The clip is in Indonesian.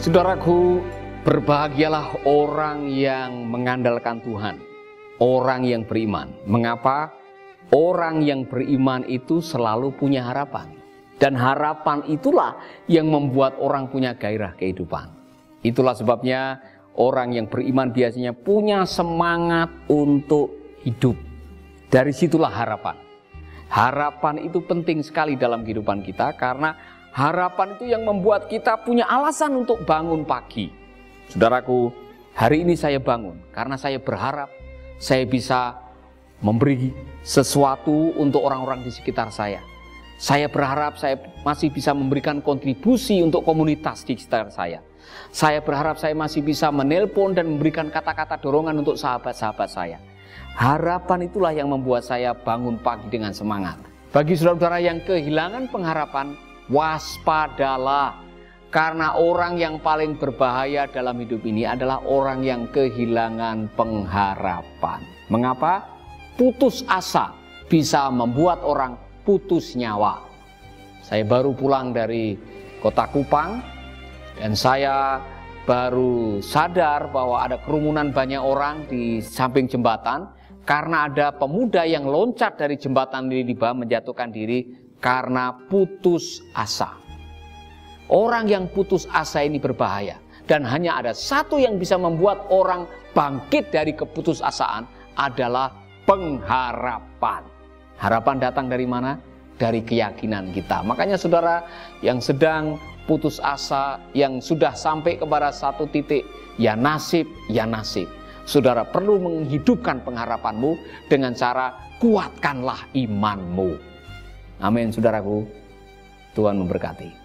Saudaraku, berbahagialah orang yang mengandalkan Tuhan, orang yang beriman. Mengapa? Orang yang beriman itu selalu punya harapan. Dan harapan itulah yang membuat orang punya gairah kehidupan. Itulah sebabnya orang yang beriman biasanya punya semangat untuk hidup. Dari situlah harapan. Harapan itu penting sekali dalam kehidupan kita karena harapan itu yang membuat kita punya alasan untuk bangun pagi. Saudaraku, hari ini saya bangun karena saya berharap saya bisa memberi sesuatu untuk orang-orang di sekitar saya. Saya berharap saya masih bisa memberikan kontribusi untuk komunitas di sekitar saya. Saya berharap saya masih bisa menelpon dan memberikan kata-kata dorongan untuk sahabat-sahabat saya. Harapan itulah yang membuat saya bangun pagi dengan semangat. Bagi saudara-saudara yang kehilangan pengharapan, waspadalah, karena orang yang paling berbahaya dalam hidup ini adalah orang yang kehilangan pengharapan. Mengapa? Putus asa bisa membuat orang putus nyawa. Saya baru pulang dari kota Kupang dan saya baru sadar bahwa ada kerumunan banyak orang di samping jembatan karena ada pemuda yang loncat dari jembatan Liliba menjatuhkan diri karena putus asa. Orang yang putus asa ini berbahaya dan hanya ada satu yang bisa membuat orang bangkit dari keputusasaan adalah pengharapan. Harapan datang dari mana? Dari keyakinan kita. Makanya saudara yang sedang putus asa, yang sudah sampai kepada satu titik, ya nasib, ya nasib. Saudara perlu menghidupkan pengharapanmu dengan cara kuatkanlah imanmu. Amin saudaraku. Tuhan memberkati.